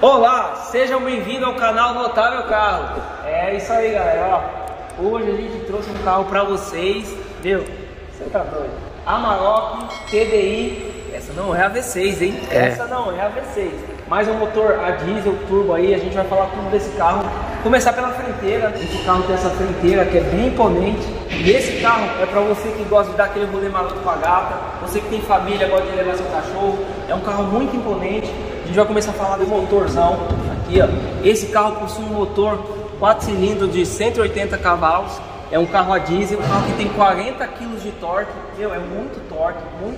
Olá, sejam bem-vindos ao canal Notável Carro. É isso aí, galera. Ó, hoje a gente trouxe um carro para vocês, viu? Você tá doido? Amarok TDI. Essa não é a V6, hein? Essa não é a V6. Mais um motor a diesel turbo aí. A gente vai falar tudo desse carro. Começar pela frenteira. Esse carro tem essa frenteira que é bem imponente. E esse carro é para você que gosta de dar aquele rolê maluco com a gata, você que tem família, gosta de levar seu cachorro. É um carro muito imponente. A gente vai começar a falar do motorzão aqui, ó. Esse carro possui um motor 4 cilindros de 180 cavalos. É um carro a diesel, um carro que tem 40 kg de torque. Meu, é muito torque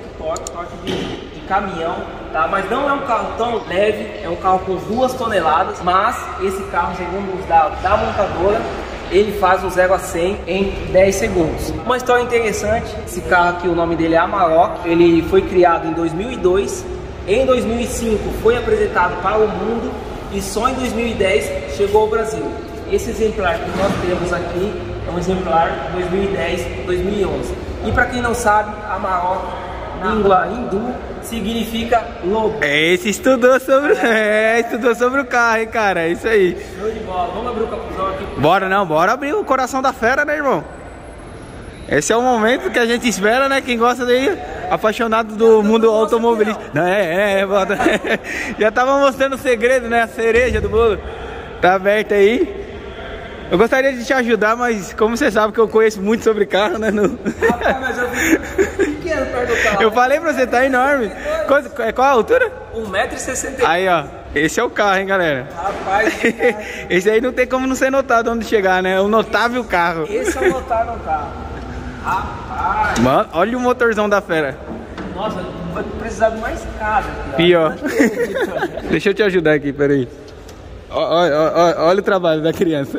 de caminhão, tá? Mas não é um carro tão leve, é um carro com 2 toneladas. Mas esse carro, segundo os dados da montadora, ele faz o 0 a 100 em 10 segundos. Uma história interessante, esse carro aqui, o nome dele é Amarok. Ele foi criado em 2002. Em 2005 foi apresentado para o mundo e só em 2010 chegou ao Brasil. Esse exemplar que nós temos aqui é um exemplar 2010-2011. E para quem não sabe, Amarok, na língua hindu, significa lobo. Esse estudou sobre o carro, hein, cara? É isso aí. Show de bola. Vamos abrir o capuzão aqui. Bora abrir o coração da fera, né, irmão? Esse é o momento que a gente espera, né? Quem gosta daí, apaixonado do mundo automobilístico. Não, bota. Já tava mostrando o segredo, né? A cereja do bolo. Tá aberto aí. Eu gostaria de te ajudar, mas como você sabe que eu conheço muito sobre carro, né? Rapaz, mas eu fico pequeno perto do carro. Eu falei pra você, tá enorme. Qual a altura? 1,60 m. Aí, ó. Esse é o carro, hein, galera? Rapaz, esse aí não tem como não ser notado onde chegar, né? É um notável carro. Esse é o notável carro. Rapaz. Mano, olha o motorzão da fera. Nossa, vai precisar de mais escada. Pior. Deixa eu te ajudar aqui, peraí. Olha o trabalho da criança.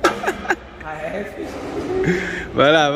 Vai lá.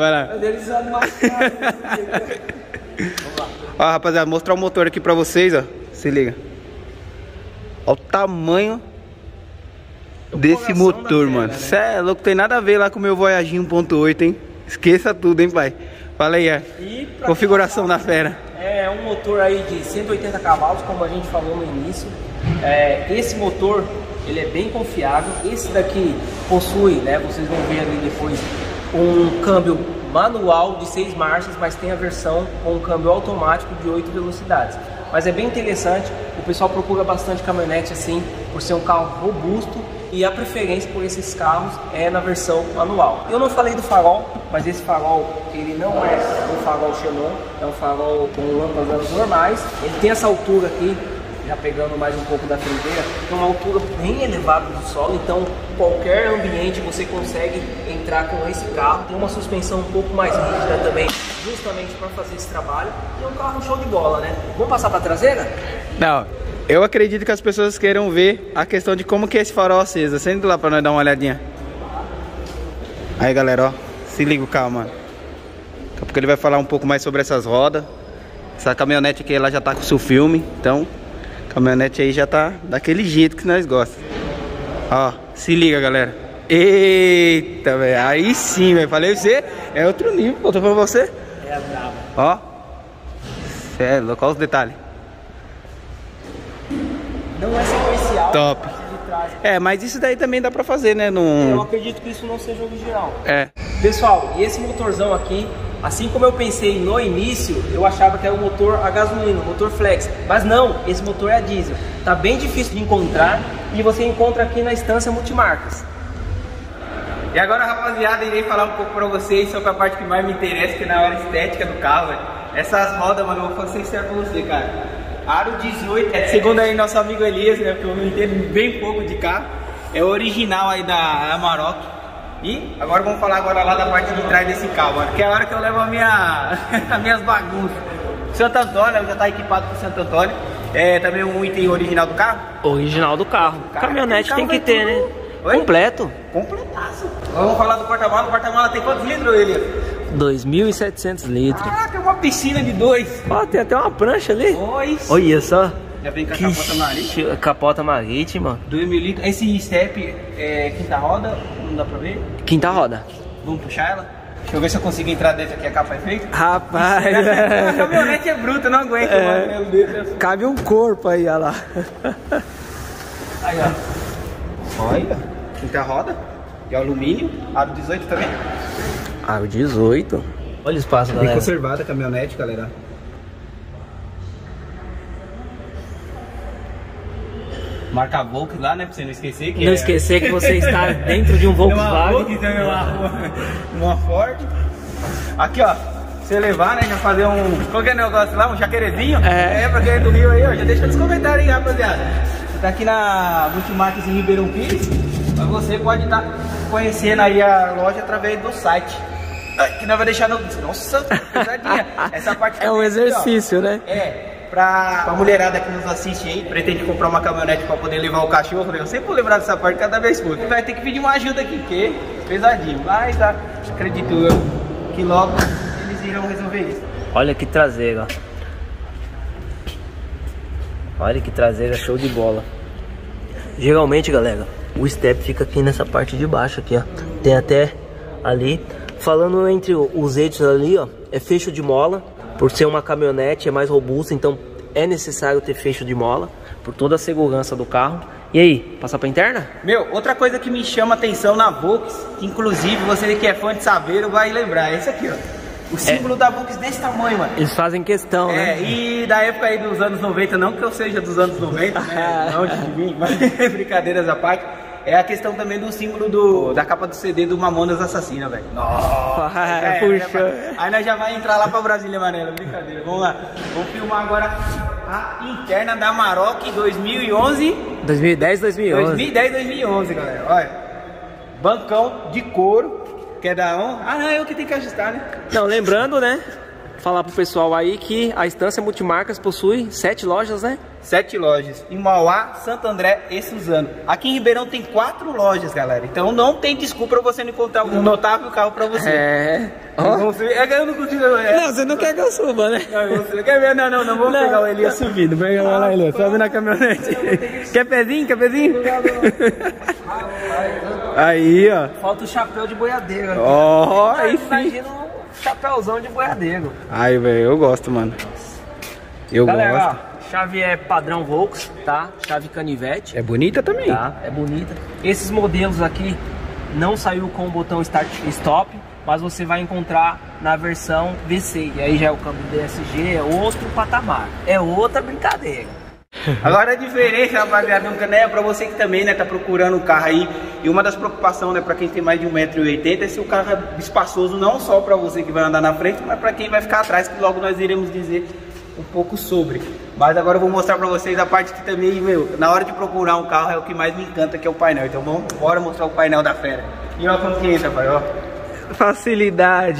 Ó, rapaziada, mostrar o motor aqui pra vocês, ó. Se liga. Olha o tamanho desse motor, mano. Cê é louco, tem nada a ver lá com o meu Voyage 1.8, hein? Esqueça tudo, hein, pai? Fala aí, configuração da fera. É um motor aí de 180 cavalos, como a gente falou no início. Esse motor, ele é bem confiável. Esse daqui possui, né, vocês vão ver ali depois, um câmbio manual de 6 marchas, mas tem a versão com um câmbio automático de 8 velocidades. Mas é bem interessante, o pessoal procura bastante caminhonete assim, por ser um carro robusto, e a preferência por esses carros é na versão manual. Eu não falei do farol, mas esse farol, ele não é um farol xenon, é um farol com lâmpadas normais. Ele tem essa altura aqui, já pegando mais um pouco da fronteira, tem uma altura bem elevada do solo, então qualquer ambiente você consegue entrar com esse carro. Tem uma suspensão um pouco mais rígida também, justamente para fazer esse trabalho, e é um carro show de bola, né? Vamos passar para a traseira? Não, eu acredito que as pessoas queiram ver a questão de como que é esse farol aceso. Senta lá para nós dar uma olhadinha. Aí, galera, ó, se liga o carro, mano. Daqui a pouco ele vai falar um pouco mais sobre essas rodas. Essa caminhonete aqui, ela já tá com o seu filme, então a caminhonete aí já tá daquele jeito que nós gostamos. Ó, se liga, galera. Eita, velho, aí sim, velho. Falei pra você, é outro nível, tô falando pra você. É brabo. Ó, sério, olha os detalhes. Não é sequencial. Top. Mas isso daí também dá pra fazer, né? Eu acredito que isso não seja original. Pessoal, e esse motorzão aqui, assim como eu pensei no início, eu achava que era um motor a gasolina, um motor flex. Mas não, esse motor é a diesel. Tá bem difícil de encontrar e você encontra aqui na Estância Multimarcas. E agora, rapaziada, irei falar um pouco pra vocês sobre a parte que mais me interessa, que é na hora estética do carro, velho. Essas rodas, mano, eu vou ser sincero pra você, cara. Aro 18, segundo aí nosso amigo Elias, né, porque eu não entendo bem pouco de carro. É o original aí da Amarok. E agora vamos falar agora lá da parte de trás desse carro, mano, que é a hora que eu levo as minhas bagunças. Santo Antônio, já tá equipado com Santo Antônio. É também um item original do carro? Original do carro. Caminhonete tem que ter, né? Oi? Completo. Completaço. Vamos falar do porta-mala. O porta-mala tem quantos litros, Elias? 2.700 litros. Caraca, é uma piscina de 2. Ó, tem até uma prancha ali. Oi. Olha só. Já vem com a capota marítima. Capota marítima. 2.000 litros. Esse step é quinta roda, não dá pra ver? Quinta roda. Vamos puxar ela? Deixa eu ver se eu consigo entrar dentro aqui, a capa é feita. Rapaz. A caminhonete é bruta, não aguento, mano. Meu Deus. Cabe um corpo aí, olha lá. Aí, ó. Olha, quinta roda de alumínio, aro 18 também. Aro 18. Olha o espaço, galera. Bem conservada a caminhonete, galera. Marca Volks lá, né? Pra você não esquecer que não esquecer que você está dentro de um Volkswagen. Uma Ford. Aqui, ó. Você levar, né? Já fazer um... Qual que é o negócio lá? Um jaquerezinho? Pra quem é do Rio aí, ó. Já deixa nos comentários aí, rapaziada. Você tá aqui na Multimarcas em Ribeirão Pires. Mas você pode estar conhecendo aí a loja através do site. Que nós vai deixar no... Nossa, pesadinha. Essa parte é um exercício, aqui, né? Pra mulherada que nos assiste aí, pretende comprar uma caminhonete pra poder levar o cachorro, né? Eu sempre vou lembrar dessa parte cada vez que for. Vai ter que pedir uma ajuda aqui, porque é pesadinho. Mas acredito eu que logo eles irão resolver isso. Olha que traseira. Olha que traseira, show de bola. Geralmente, galera, o step fica aqui nessa parte de baixo aqui, ó. Tem até ali. Falando entre os eixos ali, ó, é fecho de mola. Por ser uma caminhonete é mais robusta, então é necessário ter fecho de mola, por toda a segurança do carro. E aí, passar pra interna? Meu, outra coisa que me chama atenção na Volks, que inclusive você que é fã de Saveiro vai lembrar, é esse aqui, ó. O símbolo da Volks desse tamanho, mano. Eles fazem questão, né? E da época aí dos anos 90, não que eu seja dos anos 90, né? Não de mim, mas brincadeiras à parte. É a questão também do símbolo da capa do CD do Mamonas Assassina, velho. Nossa! Puxa! Aí nós já vai entrar lá pra Brasília Amarela, brincadeira. Vamos lá. Vamos filmar agora a interna da Amarok 2011. 2010, 2011. 2010, 2011, galera. Olha. Bancão de couro. Que é da ON. Ah, não, é eu que tenho que ajustar, né? Não, lembrando, né? Falar pro pessoal aí que a Estância Multimarcas possui 7 lojas, né? 7 lojas, em Mauá, Santo André e Suzano. Aqui em Ribeirão tem 4 lojas, galera. Então não tem desculpa pra você não encontrar um notável carro pra você. Eu não consigo. Não, você não quer que eu suba, né? Não, vamos pegar o Elias subindo. Pega lá, Elias, sobe na caminhonete. Quer pezinho? Aí, ó. Falta o chapéu de boiadeiro. Aí sim. Imagina um chapéuzão de boiadeiro. Ai, velho, eu gosto, mano. Galera, gosto. Ó, chave é padrão Volks, tá? Chave canivete. É bonita também. Tá, é bonita. Esses modelos aqui não saiu com o botão Start e Stop, mas você vai encontrar na versão VC. E aí já é o câmbio DSG, é outro patamar. É outra brincadeira. Agora a diferença, rapaziada, né, pra você que também, né, tá procurando um carro aí. E uma das preocupações, né, pra quem tem mais de 1,80 m é se o carro é espaçoso, não só pra você que vai andar na frente, mas pra quem vai ficar atrás, que logo nós iremos dizer um pouco sobre. Mas agora eu vou mostrar pra vocês a parte que também, meu, na hora de procurar um carro é o que mais me encanta, que é o painel. Então vamos embora mostrar o painel da fera. E ó como que entra, pai, ó. Facilidade.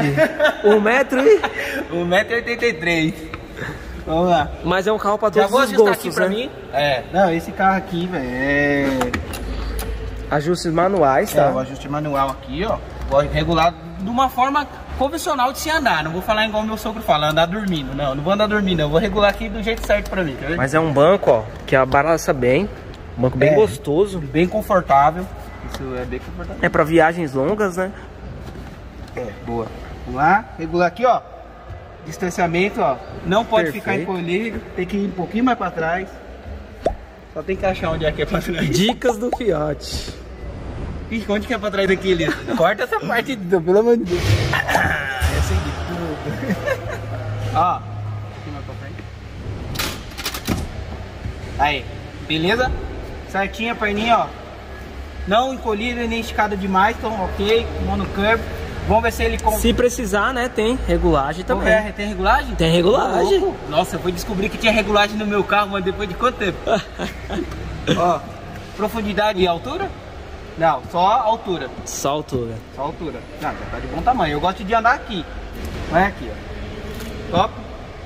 1,83 m. Vamos lá. Mas é um carro pra todos os gostos, aqui pra mim. Não, esse carro aqui, velho, é... Ajustes manuais, tá? O ajuste manual aqui, ó. Pode regular de uma forma convencional de se andar. Não vou falar igual meu sogro fala, andar dormindo. Não vou andar dormindo, eu vou regular aqui do jeito certo pra mim, tá vendo? Mas é um banco, ó, que abraça bem. Um banco bem gostoso. Bem confortável. Isso é bem confortável. É pra viagens longas, né? Boa. Vamos lá, regular aqui, ó. Distanciamento, ó. Não pode ficar encolhido, tem que ir um pouquinho mais pra trás. Só tem que achar onde é que é pra trás. Dicas do Fiat. Ixi, onde que é pra trás daqui, Elias? Corta essa parte, pelo amor de Deus. Eu sei de tudo. Ó. Aqui mais pra frente. Aí, beleza? Certinha a perninha, ó. Não encolhida nem esticada demais, então ok. Monocurb. Vamos ver se ele... Se precisar, né, tem regulagem também. Tem regulagem? Tem regulagem. Nossa, eu fui descobrir que tinha regulagem no meu carro, mas depois de quanto tempo? Ó, profundidade e altura? Não, só altura. Só altura. Só altura. Não, já tá de bom tamanho. Eu gosto de andar aqui. Vai aqui, ó. Top.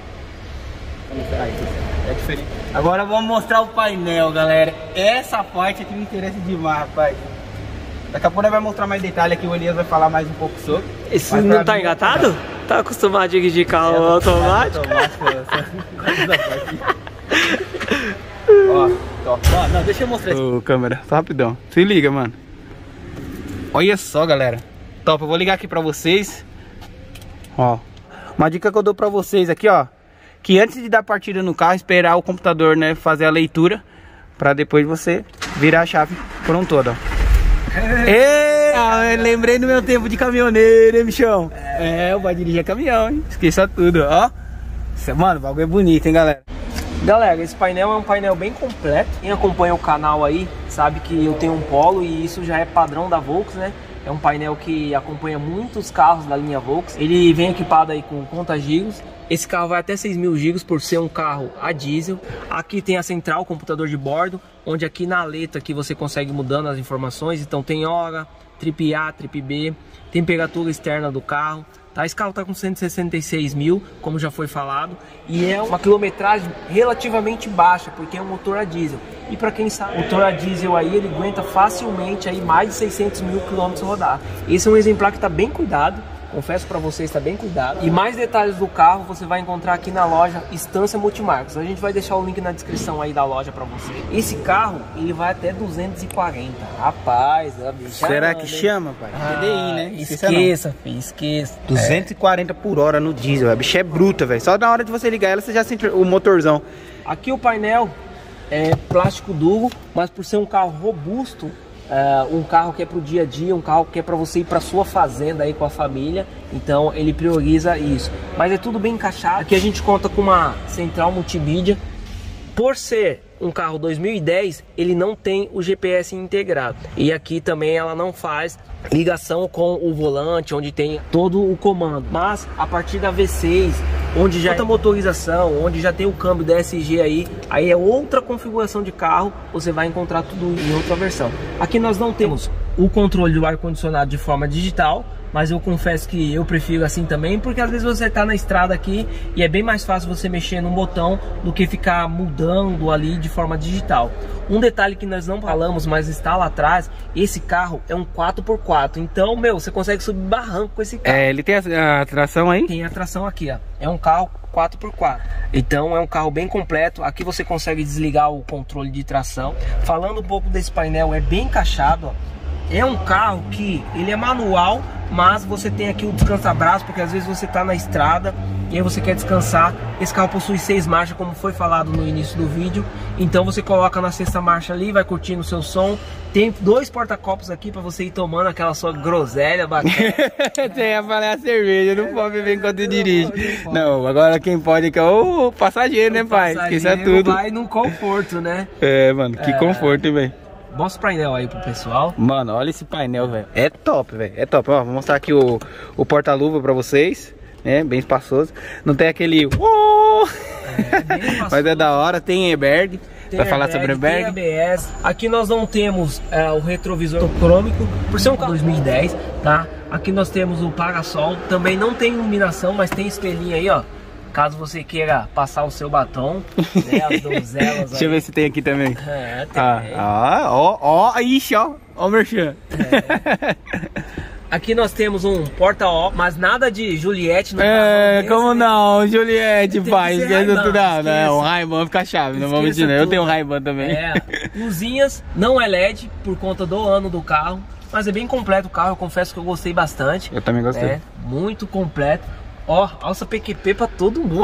É diferente. Agora vamos mostrar o painel, galera. Essa parte aqui me interessa demais, rapaz. Daqui a pouco nós vamos mostrar mais detalhes aqui, o Elias vai falar mais um pouco sobre. Esse não tá engatado? Tá acostumado a dirigir carro automático? Ó, top. Ó, não, deixa eu mostrar isso. Ô, câmera, só rapidão. Se liga, mano. Olha só, galera. Top, eu vou ligar aqui pra vocês. Ó, uma dica que eu dou pra vocês aqui, ó. Que antes de dar partida no carro, esperar o computador, né, fazer a leitura. Pra depois você virar a chave por um todo, ó. Eu lembrei do meu tempo de caminhoneiro, hein, bichão? Eu vou dirigir caminhão, hein? Esqueça tudo, ó. Mano, o bagulho é bonito, hein, galera? Galera, esse painel é um painel bem completo. Quem acompanha o canal aí sabe que eu tenho um Polo e isso já é padrão da Volks, né? É um painel que acompanha muitos carros da linha Volks. Ele vem equipado aí com conta-giros. Esse carro vai até 6.000 giros por ser um carro a diesel. Aqui tem a central, computador de bordo, onde aqui na aleta aqui você consegue mudando as informações. Então tem hora, trip A, trip B, temperatura externa do carro. Tá, esse carro está com 166 mil, como já foi falado, e é uma quilometragem relativamente baixa, porque é um motor a diesel. E para quem sabe, o motor a diesel aí, ele aguenta facilmente aí mais de 600 mil quilômetros rodar. Esse é um exemplar que está bem cuidado. Confesso para vocês, está bem cuidado. E mais detalhes do carro você vai encontrar aqui na loja Estância Multimarcas. A gente vai deixar o link na descrição aí da loja para você. Esse carro, ele vai até 240. Rapaz, a bicha. Será que chama, pai? TDI, né? Esqueça, filho, esqueça. 240 por hora no diesel. A bicha é bruta, velho. Só na hora de você ligar ela, você já sente o motorzão. Aqui o painel é plástico duro, mas por ser um carro robusto, um carro que é pro dia a dia, um carro que é para você ir para sua fazenda aí com a família, então ele prioriza isso. Mas é tudo bem encaixado. Aqui a gente conta com uma central multimídia. Por ser um carro 2010, ele não tem o GPS integrado. E aqui também ela não faz ligação com o volante, onde tem todo o comando. Mas a partir da V6, onde já tem motorização, onde já tem o câmbio DSG aí é outra configuração de carro, você vai encontrar tudo em outra versão. Aqui nós não temos o controle do ar-condicionado de forma digital, mas eu confesso que eu prefiro assim também, porque às vezes você tá na estrada aqui e é bem mais fácil você mexer num botão do que ficar mudando ali de forma digital. Um detalhe que nós não falamos, mas está lá atrás, esse carro é um 4x4, então, meu, você consegue subir barranco com esse carro. Ele tem a tração aí? Tem a tração aqui, ó. É um carro 4x4. Então é um carro bem completo. Aqui você consegue desligar o controle de tração. Falando um pouco desse painel, é bem encaixado, ó. É um carro que ele é manual, mas você tem aqui o descansa-braço, porque às vezes você está na estrada e aí você quer descansar. Esse carro possui 6 marchas, como foi falado no início do vídeo. Então você coloca na 6ª marcha ali, vai curtindo o seu som. Tem 2 porta-copos aqui para você ir tomando aquela sua groselha bacana. Tem a falar a cerveja, não pode beber enquanto dirige. Não, agora quem pode é o passageiro, né, pai? Esqueça tudo. Vai no conforto, né? É, mano, que conforto, velho. Mostra o painel aí pro pessoal. Mano, olha esse painel, velho. É top, velho. É top. Ó, vou mostrar aqui o porta-luva pra vocês. É, bem espaçoso. Não tem aquele... Mas é da hora. Tem airbag. Vai falar sobre airbag. Tem ABS. Aqui nós não temos o retrovisor crômico, por ser um carro 2010, tá? Aqui nós temos o para-sol. Também não tem iluminação, mas tem espelhinho aí, ó. Caso você queira passar o seu batom, né, as donzelas. Deixa eu ver se tem aqui também. Tem. Ixi, ó o merchan. Aqui nós temos um porta-ó, mas nada de Juliette no carro. Como não? Juliette, pai. Não, o Ray-Ban fica chave, não vamos mentir, eu tenho um Ray-Ban também. Luzinhas, não é LED por conta do ano do carro, mas é bem completo o carro, eu confesso que eu gostei bastante. Eu também gostei. É, muito completo. Ó, alça PQP pra todo mundo.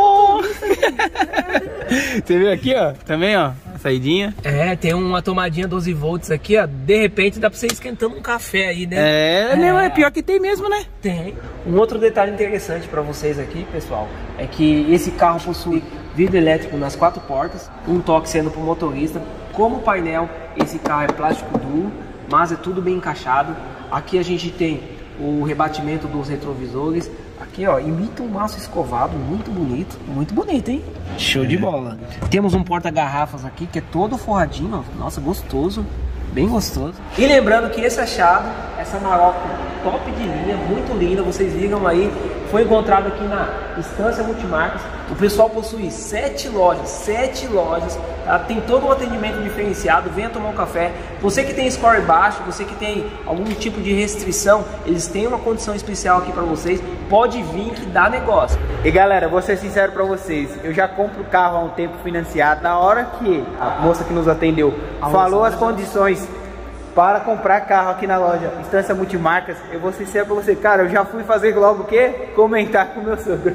Você viu aqui, ó? Também, ó. A saidinha. É, tem uma tomadinha 12 volts aqui, ó. De repente dá pra você ir esquentando um café aí, né? É pior que tem mesmo, né? Tem. Um outro detalhe interessante pra vocês aqui, pessoal, é que esse carro possui vidro elétrico nas 4 portas, um toque sendo pro motorista. Como painel, esse carro é plástico duro, mas é tudo bem encaixado. Aqui a gente tem o rebatimento dos retrovisores. Aqui, ó, imita um maço escovado, muito bonito, hein? Show de bola. Temos um porta-garrafas aqui que é todo forradinho, ó. Nossa, gostoso, bem gostoso. E lembrando que esse achado, essa Amarok top de linha, muito linda, vocês viram aí, foi encontrado aqui na Estância Multimarcas. O pessoal possui 7 lojas, tá? Tem todo um atendimento diferenciado. Venha tomar um café. Você que tem score baixo, você que tem algum tipo de restrição, eles têm uma condição especial aqui para vocês. Pode vir que dá negócio. E galera, vou ser sincero para vocês, eu já compro o carro há um tempo financiado. Na hora que a moça que nos atendeu falou as condições para comprar carro aqui na loja Estância Multimarcas, eu vou ser sincero pra você, cara, eu já fui fazer logo o quê? Comentar com o meu sogro.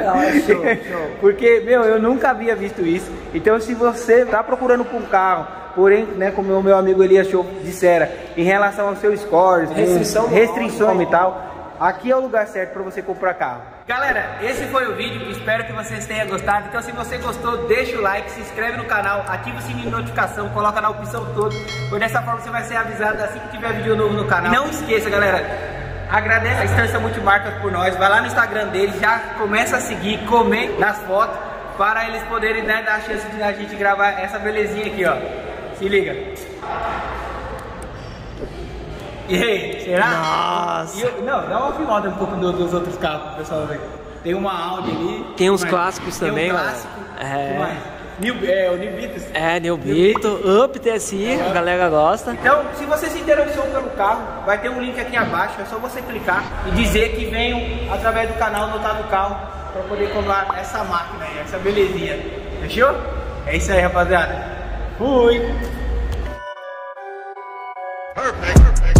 Show. Porque, meu, eu nunca havia visto isso. Então se você tá procurando por um carro porém, né, como o meu amigo Elias Show dissera, em relação ao seu score, restrições e tal, aqui é o lugar certo para você comprar carro. Galera, esse foi o vídeo, espero que vocês tenham gostado. Então se você gostou, deixa o like, se inscreve no canal, ativa o sininho de notificação, coloca na opção todo, pois dessa forma você vai ser avisado assim que tiver vídeo novo no canal. Não esqueça, galera, agradece a Estância Multimarcas por nós, vai lá no Instagram deles, já começa a seguir, comenta nas fotos, para eles poderem, né, dar a chance de a gente gravar essa belezinha aqui, ó. Se liga. E aí, será? Nossa! Não, dá uma filmada um pouco dos outros carros, pessoal. Tem uma Audi ali. Tem uns clássicos tem também, um clássico. O New Beetle. New Beetle, Up TSI, a galera gosta. Então, se você se interessou pelo carro, vai ter um link aqui abaixo, é só você clicar e dizer que veio através do canal Notado Carro para poder comprar essa máquina aí, essa belezinha. Fechou? É isso aí, rapaziada. Fui! Perfect.